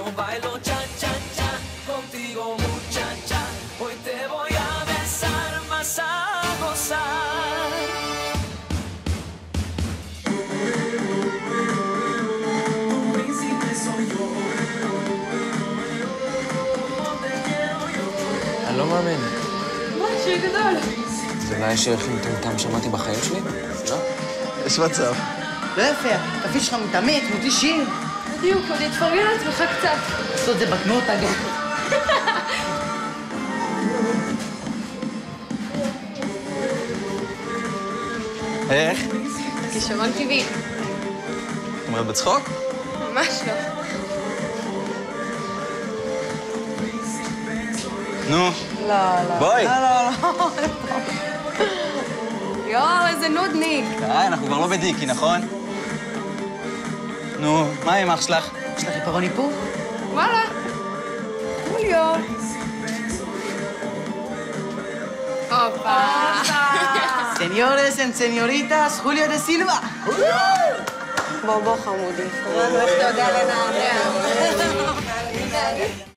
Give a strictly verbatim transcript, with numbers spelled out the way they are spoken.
bailo cha cha cha contigo muchacha. Hoy te voy a besar, vas a gozar. Tu príncipe soy yo. Te quiero yo. אני לא מאמין. מה, שיר גדול. זה אולי השיר הכי מטומטם שמעתי בחיים שלי? לא? יש מצב. לא יפה, התפקיד שלך מתאמץ, מוציא שיר. בדיוק, עוד יתפרגן לעצמך קצת. לעשות את זה בתנועות אגב. איך? כישרון טבעי. את אומרת בצחוק? ממש לא. נו. לא, לא. בואי. לא, לא, לא. יואו, איזה נודניק. די, אנחנו כבר לא בדיקי, נכון? נו, מה עם אח שלך? יש לך עיפרון איפור? וואלה. חוליו. הופה. סניורס and סניוריטס, חוליו דה סילבה. בוא, בוא, חמודי. איך אתה יודע לנענע?